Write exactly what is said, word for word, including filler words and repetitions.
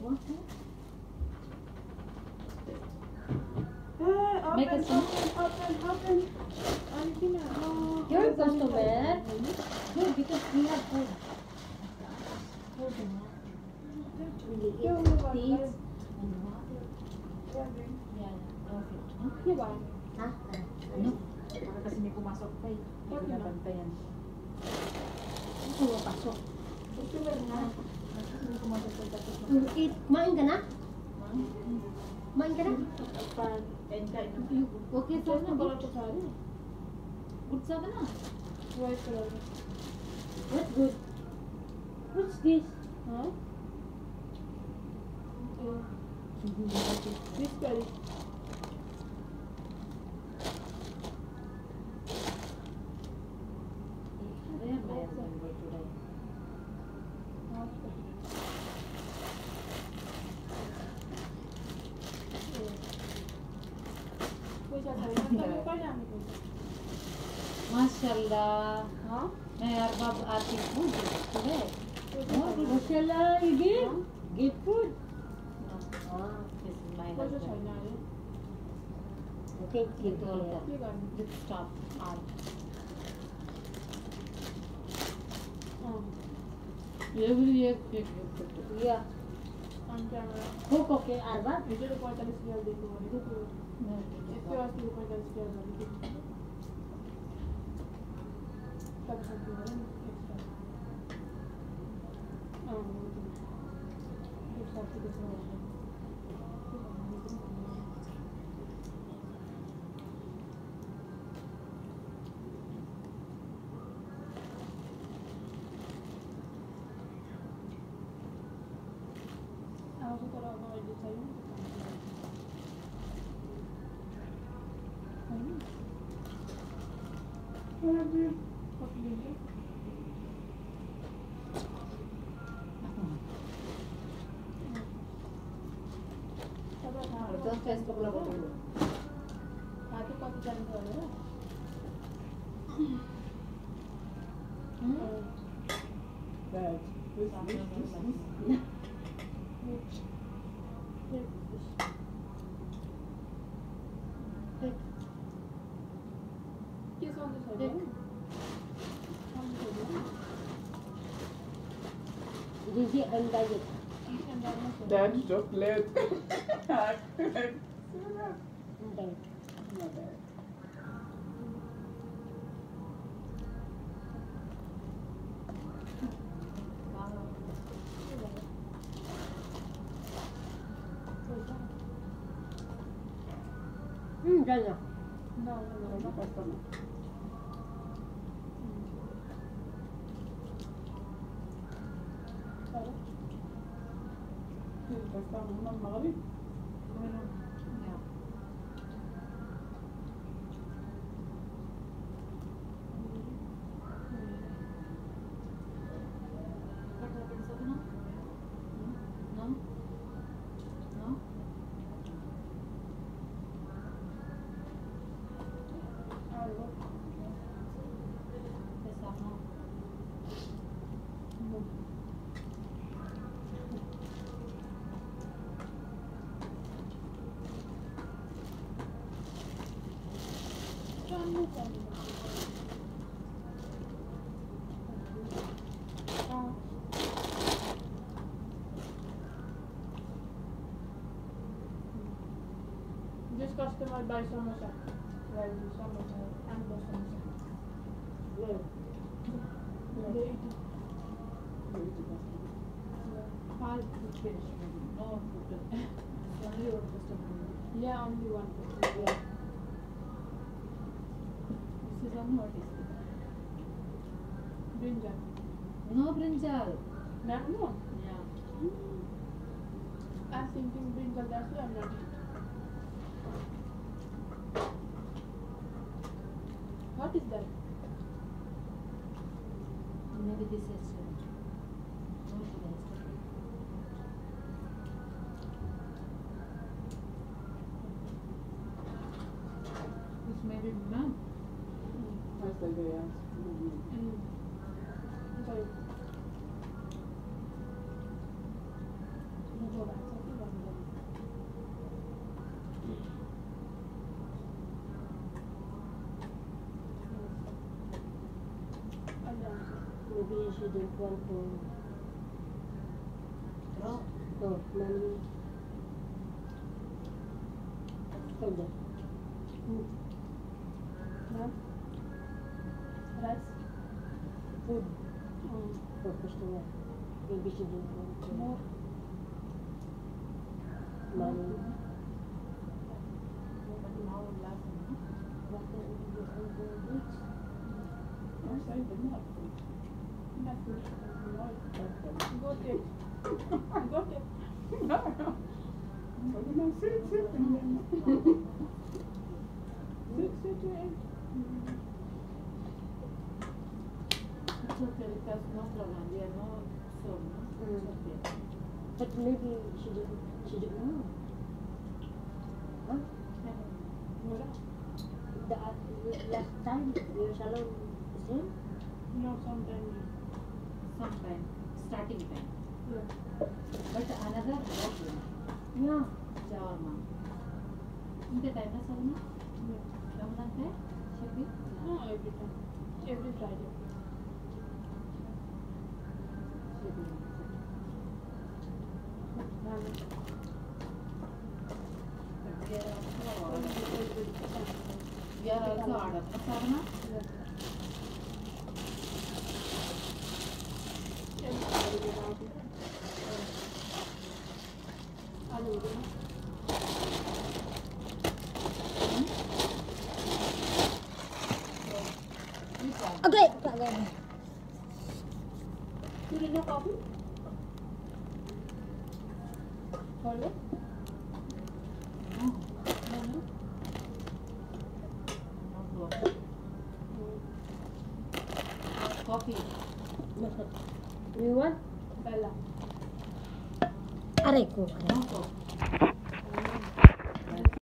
What? Uh, Make open, a song. open, open, open. Anything else? Oh, Your hold on, customer. hold on. No, because we have food. Hold on. Really Yung eat water. teas and water. Yeah, drink. Yeah, perfect. Huh? Yung ba? Ha? Ano? Baka kasi may pumasok pa eh. Hindi ko nabantayan. Ano ko pasok? Gusto mo na. Kasi may pumasok pa tapos Mm, eat. Kumain ka na? Kumain ka na? Pan. kain kain na. Okay, Ito so na pala ito sa akin. Good sa ka na. White color. What's good? What's this? Huh? Uh, this curry. Ayan, mayroon tayong work today. Kuya, sabi mo pa namin ito. Mashallah. Ha? May arbab ating food. Today. Oh, mashallah, you give? Give food. Ah, this is my Kuya, husband. China rin. Okay, He told yeah. them. Hindi ka. Let's stop. Um, Oh, every year, you put it. Yeah. ang camera. Cook, okay, Arba? Medyo lupaitalis niya dito. Dito. No, Ito yung lupaitalis niya dito. Tapos ang pila rin. Extra. Ah, dito. Extra dito sa Russia. Ako ko talaga mag-edit sa'yo. Ayun. Grabe. Pag-video. Sabi na ako. Ito, Facebook lang ako. Ate, pati dyan ko, ano? Hmm? Bad. This, this, this, this. Kiss on the side. On the side. Gigi, ang diet. Ang dami na siya. That's chocolate. Ang diet. Not bad. Hmm, dyan na. No, no, no. Ano pa na? Parang. Basta mo naman makarib. Yeah. What happened sa no? No? No? Ano? Kasama. Saan mo pa? Ah. This customer buy samosa. Well, samosa. Ano ba samosa? Well, Hindi, ito. Five to finish. No, only one customer. Yeah, only one. Yeah. This is on what is it? Brinjal. No brinjal. Meron mo? Yeah. I was thinking brinjal, that's why I'm not eating. What is that? Maybe this is uh, what is it? This may be ma'am. that's like the ass. Mm. Sorry. Ano ba? she didn't want to. Draw. Oh, mommy. Hold on. Mm. No? Rice? Food. Mm. Oh, gusto niya. Maybe she didn't want to. More. Mommy. Now last, no? What the hell is the beach? I'm saying the nut. Enough food. Okay. Got it. Got it. No. What am I saying? Sit in there. Sit, sit, sit. It's okay because no problem. We are no so no. It's okay. But maybe she didn't, she didn't know. Huh? Wala. The uh, last time, your salon is him? No, sometime. Sometime starting time. Yeah. But another problem. Yeah. Shawarma. ఇంత time సరేనా Yeah. రమ్మంటే చెప్పి No, every time. Every Friday. We are also order. Sarna? Every Friday we have it. Aloo, you know? Which one? Okay. Okay. You need no coffee? Hello? No. No, no. No problem. Coffee. You want? Bella. Aray ko. No coffee.